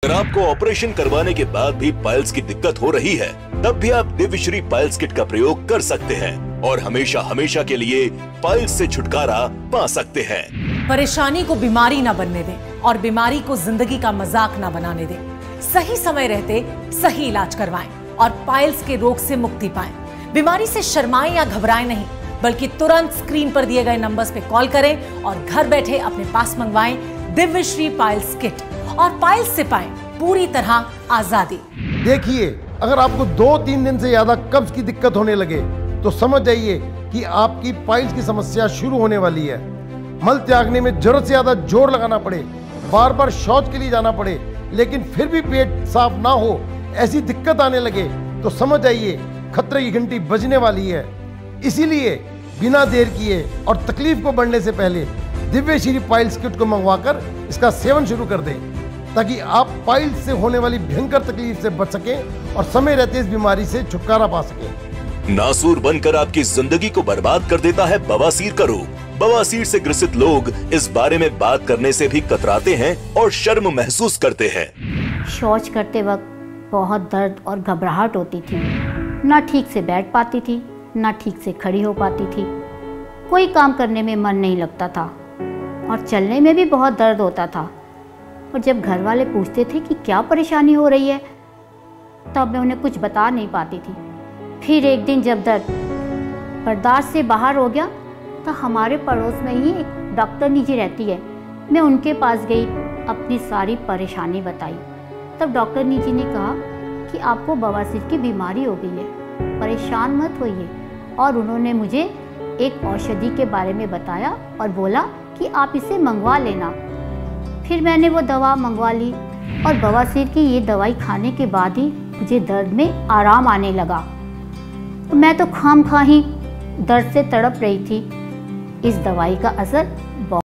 अगर आपको ऑपरेशन करवाने के बाद भी पाइल्स की दिक्कत हो रही है, तब भी आप दिव्यश्री पाइल्स किट का प्रयोग कर सकते हैं और हमेशा हमेशा के लिए पाइल्स से छुटकारा पा सकते हैं। परेशानी को बीमारी ना बनने दें और बीमारी को जिंदगी का मजाक ना बनाने दें। सही समय रहते सही इलाज करवाएं और पाइल्स के रोग से मुक्ति पाएं। बीमारी से शर्माएं या घबराएं नहीं, बल्कि तुरंत स्क्रीन पर दिए गए नंबर्स पे कॉल करें और घर बैठे अपने पास मंगवाएं दिव्यश्री पाइल्स किट और पाइल्स से पाएं पूरी तरह आजादी। देखिए, अगर आपको 2-3 दिन से ज्यादा कब्ज की दिक्कत होने लगे तो समझ जाइए कि आपकी पाइल्स की समस्या शुरू होने वाली है। मल त्यागने में जरूरत से ज्यादा जोर लगाना पड़े, बार बार शौच के लिए जाना पड़े, लेकिन फिर भी पेट साफ ना हो, ऐसी दिक्कत आने लगे तो समझ जाइए खतरे की घंटी बजने वाली है। इसीलिए बिना देर किए और तकलीफ को बढ़ने से पहले दिव्यश्री पाइल्स किट को मंगवाकर इसका सेवन शुरू कर दें, ताकि आप पाइल्स से होने वाली भयंकर तकलीफ से बच सकें और समय रहते इस बीमारी से छुटकारा पा सकें। नासूर बनकर आपकी जिंदगी को बर्बाद कर देता है बवासीर का रोग। बवासीर से ग्रसित लोग इस बारे में बात करने से भी कतराते हैं और शर्म महसूस करते हैं। शौच करते वक्त बहुत दर्द और घबराहट होती थी, ना ठीक से बैठ पाती थी, ना ठीक से खड़ी हो पाती थी। कोई काम करने में मन नहीं लगता था और चलने में भी बहुत दर्द होता था। और जब घर वाले पूछते थे कि क्या परेशानी हो रही है, तब मैं उन्हें कुछ बता नहीं पाती थी। फिर एक दिन जब दर्द बर्दाश्त से बाहर हो गया तो हमारे पड़ोस में ही एक डॉक्टरनी जी रहती है, मैं उनके पास गई, अपनी सारी परेशानी बताई। तब डॉक्टरनी जी ने कहा कि आपको बवासीर की बीमारी हो गई है, परेशान मत होइए। और उन्होंने मुझे एक औषधि के बारे में बताया और बोला कि आप इसे मंगवा लेना। फिर मैंने वो दवा मंगवा ली और बवासीर की ये दवाई खाने के बाद ही मुझे दर्द में आराम आने लगा। मैं तो खामखा ही दर्द से तड़प रही थी। इस दवाई का असर